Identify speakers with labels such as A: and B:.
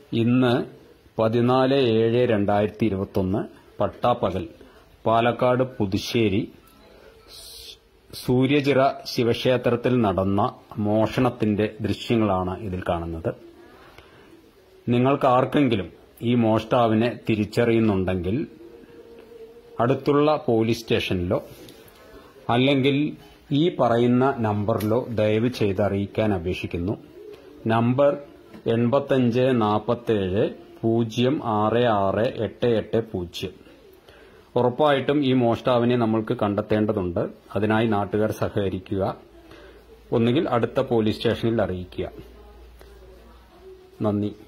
A: ഇന്ന് 14/7/2021 പട്ടാപ്പകൽ പാലക്കാട് പുതുശ്ശേരി സൂര്യചിറ ശിവക്ഷേത്രത്തിൽ നടന്ന മോഷണത്തിന്റെ ദൃശ്യങ്ങളാണ് ഇതിൽ കാണുന്നത്. നിങ്ങൾക്കാർക്കെങ്കിലും ഈ മോഷ്ടാവിനെ തിരിച്ചറിയുന്നുണ്ടെങ്കിൽ അടുത്തുള്ള പോലീസ് സ്റ്റേഷനിലോ അല്ലെങ്കിൽ ഈ പറയുന്ന നമ്പറിലോ ദയവ് ചെയ്ത് അറിയിക്കാൻ അപേക്ഷിക്കുന്നു. നമ്പർ 8547 066 880. ഉറപ്പായിട്ടും ഈ മോഷ്ടാവിനെ നമ്മൾക്ക് കണ്ടെത്തേണ്ടതുണ്ട്. അതിനായി നാട്ടുകാർ സഹകരിക്കുക. ഒന്നുകിൽ അടുത്ത പോലീസ് സ്റ്റേഷനിൽ അറിയിക്കുക. നന്ദി.